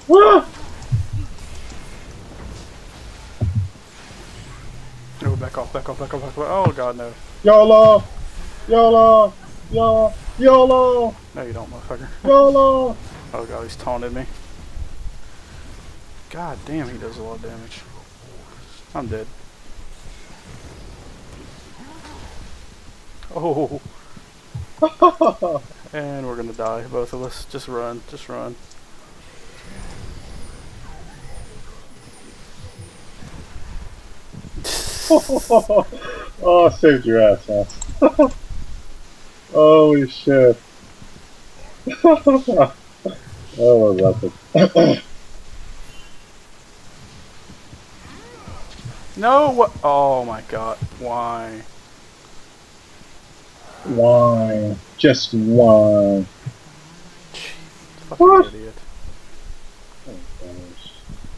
Ah! Oh, back off, back off, back off, back off. Oh god, no. YOLO! YOLO! YOLO! YOLO! No you don't, motherfucker. YOLO! Oh god, he's taunted me. God damn, he does a lot of damage. I'm dead. Oh, and we're gonna die, both of us. Just run, just run. Oh, I saved your ass, man. Holy shit. Oh, that's epic. No, what? Oh my god, why? Why? Just why? Fucking What? idiot. Oh, gosh.